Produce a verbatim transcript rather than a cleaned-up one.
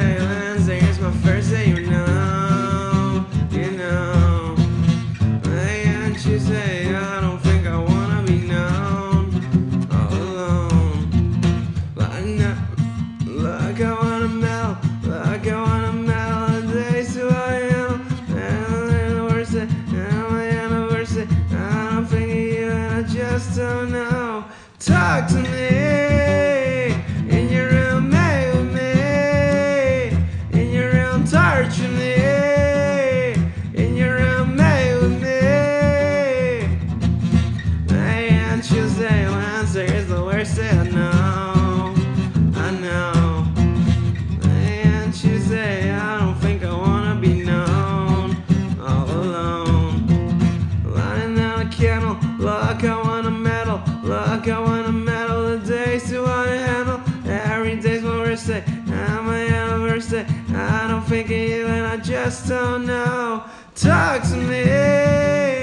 Tuesday, Wednesday is my first day, you know, you know. Monday and Tuesday, I don't think I wanna be known all alone. Like, no, like I wanna melt, like I wanna melt the days who I am. And the worst day, and my anniversary, I don't think of you and I just don't know. Talk to me in your room, mate with me. In your room, torture me. In your room, mate with me. Monday and Tuesday, Wednesday is the worst day I know. I know. Monday and Tuesday, I don't think I wanna be known all alone. Lying down a candle, like I wanna meddle, like I wanna meddle. The days to wanna handle. Every day's my worst day, and my anniversary. I don't think of you, and I just don't know. Talk to me.